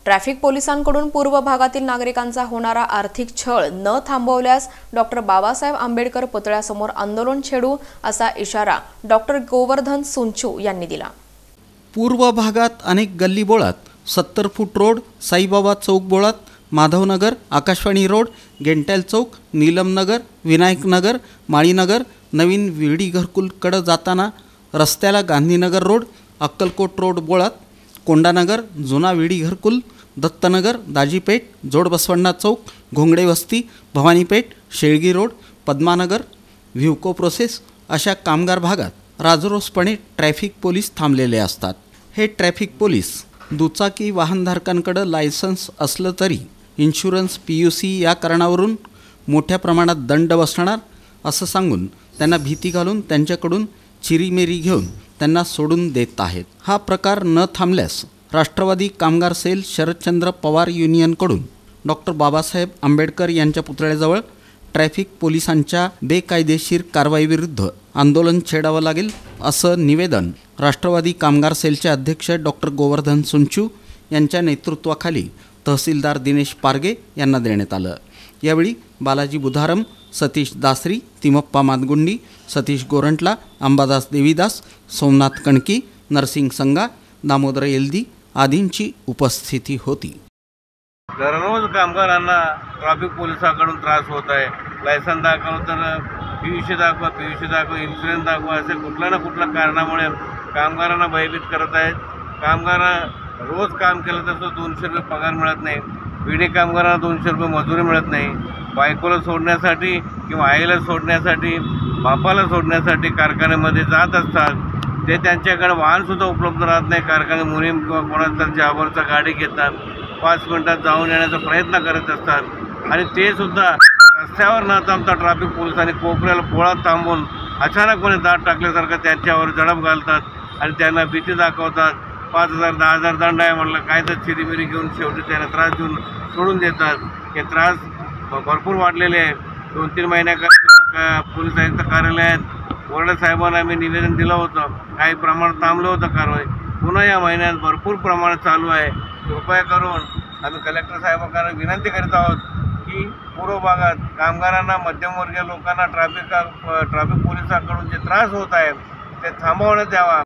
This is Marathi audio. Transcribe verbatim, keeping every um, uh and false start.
ट्रॅफिक पोलिसांकडून पूर्व भागातील नागरिकांचा होणारा आर्थिक छळ न थांबवल्यास डॉक्टर बाबासाहेब आंबेडकर पुतळ्यासमोर आंदोलन छेडू असा इशारा डॉक्टर गोवर्धन सुंचू यांनी दिला। पूर्व भागात अनेक गल्ली बोळात सत्तर फूट रोड, साईबाबा चौक बोळात, माधवनगर, आकाशवाणी रोड, गेंटेल चौक, नीलमनगर, विनायकनगर, माळीनगर, नवीन विडी घरकुलकडे जाताना रस्त्याला गांधीनगर रोड, अक्कलकोट रोड बोळात, कोंडानगर, जुना विडी घरकुल, दत्तनगर, दाजीपेठ, जोडबसवण्णा चौक, घोंगडे वस्ती, भवानीपेठ, शेळगी रोड, पद्मानगर, व्ह्यूको प्रोसेस अशा कामगार भागात राजरोसपणे ट्रॅफिक पोलीस थांबलेले असतात। हे ट्रॅफिक पोलीस दुचाकी वाहनधारकांकडे लायसन्स असलं तरी इन्शुरन्स, पी यू सी या कारणावरून मोठ्या प्रमाणात दंड बसणार असं सांगून त्यांना भीती घालून त्यांच्याकडून चिरीमेरी घेऊन त्यांना सोडून देत आहेत। हा प्रकार न थांबल्यास राष्ट्रवादी कामगार सेल शरदचंद्र पवार युनियनकडून डॉक्टर बाबासाहेब आंबेडकर यांच्या पुतळ्याजवळ ट्रॅफिक पोलिसांच्या बेकायदेशीर कारवाईविरुद्ध आंदोलन छेडावं लागेल असं निवेदन राष्ट्रवादी कामगार सेलचे अध्यक्ष डॉक्टर गोवर्धन सुंचू यांच्या नेतृत्वाखाली तहसीलदार दिनेश पारगे यांना देण्यात आलं। यावेळी बालाजी बुधारम, सतीश दासरी, तिमप्पा मादगुंडी, सतीश गोरंटला, अंबादास देवीदास, सोमनाथ कणकी, नरसिंग संगा, दामोदर येल्दी आदींची उपस्थिती होती। दररोज कामगारांना ट्रॅफिक पोलिसांकडून त्रास होत आहे। लायसन दाखवलं तर पी यू सी दाखवा, पी यू सी दाखवा, इन्शुरन्स दाखवा, असे कुठल्या ना कुठल्या कारणामुळे कामगारांना भयभीत करत आहेत। कामगार रोज काम केलं तर दोनशे रुपये पगार मिळत नाही, विडी कामगारांना दोनशे रुपये मजुरी मिळत नाही। बायकोला सोडण्यासाठी किंवा आईला सोडण्यासाठी, बापाला सोडण्यासाठी कारखान्यामध्ये जात असतात, ते त्यांच्याकडे वाहनसुद्धा उपलब्ध राहत नाही। कारखाने मुनीम किंवा कोणाचा जाबरचा गाडी घेतात, पाच मिनटात जाऊन येण्याचा प्रयत्न करत असतात आणि ते सुद्धा रस्त्यावर न थांबता ट्रॅफिक पोलिसांनी कोपऱ्याला पोळात थांबून अचानकपणे दाट टाकल्यासारखं त्यांच्यावर झडप घालतात आणि त्यांना भीती दाखवतात। पाच हजार दहा हजार दंड आहे म्हणलं काय तर चिरीमिरी घेऊन शेवटी त्यांना त्रास देऊन सोडून देतात। हे त्रास भरपूर वाढलेले आहे। दोन तीन महिन्याकरता पोलीस आयुक्त कार्यालयात वरडे साहेबांना आम्ही निवेदन दिलं होतं, काही प्रमाणात थांबलं होतं कारवाई, पुन्हा या महिन्यात भरपूर प्रमाणात चालू आहे। कृपया करून आम्ही कलेक्टर साहेबांना विनंती करीत आहोत की पूर्व भागात कामगारांना, मध्यमवर्गीय लोकांना ट्रॅफिक ट्रॅफिक पोलिसांकडून जे त्रास होत आहे ते थांबवण्यात यावा।